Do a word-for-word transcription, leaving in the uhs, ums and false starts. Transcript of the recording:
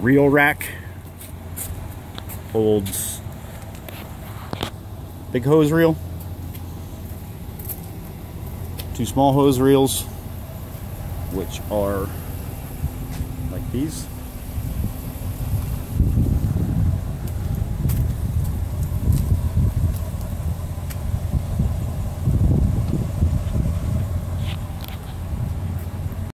reel rack. Holds big hose reel, two small hose reels, which are like these.